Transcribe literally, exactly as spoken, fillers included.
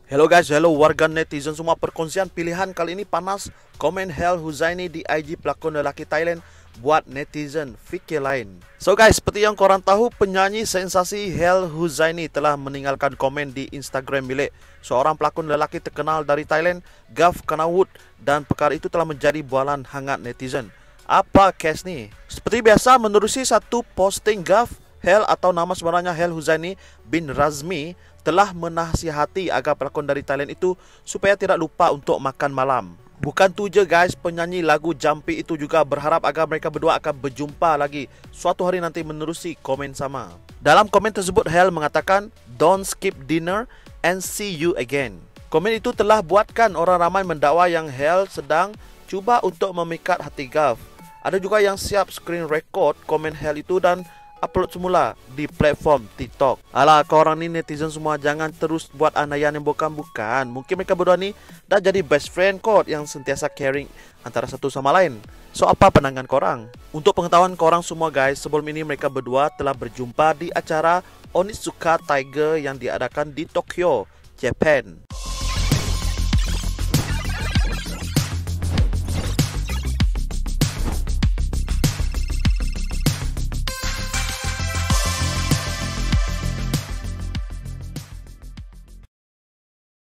Hello guys, hello warga netizen semua. Perkongsian pilihan kali ini panas. Komen Hel Huzaini di I G pelakon lelaki Thailand buat netizen fikir lain. So guys, seperti yang korang tahu, penyanyi sensasi Hel Huzaini telah meninggalkan komen di Instagram milik seorang pelakon lelaki terkenal dari Thailand, Gav Kanawut, dan perkara itu telah menjadi bualan hangat netizen. Apa kes ni? Seperti biasa, menerusi satu posting Gav, Hel atau nama sebenarnya Hel Huzaini bin Razmi telah menasihati agar pelakon dari Thailand itu supaya tidak lupa untuk makan malam. Bukan tu je guys, penyanyi lagu Jampi itu juga berharap agar mereka berdua akan berjumpa lagi suatu hari nanti menerusi komen sama. Dalam komen tersebut, Hel mengatakan, "Don't skip dinner and see you again." Komen itu telah buatkan orang ramai mendakwa yang Hel sedang cuba untuk memikat hati Gav. Ada juga yang siap screen record komen Hel itu dan upload semula di platform TikTok. Alah, korang ni netizen semua jangan terus buat andaian yang bukan-bukan. Mungkin mereka berdua ni dah jadi best friend kot yang sentiasa caring antara satu sama lain. So, apa pandangan korang? Untuk pengetahuan korang semua guys, sebelum ini mereka berdua telah berjumpa di acara Onitsuka Tiger yang diadakan di Tokyo, Japan.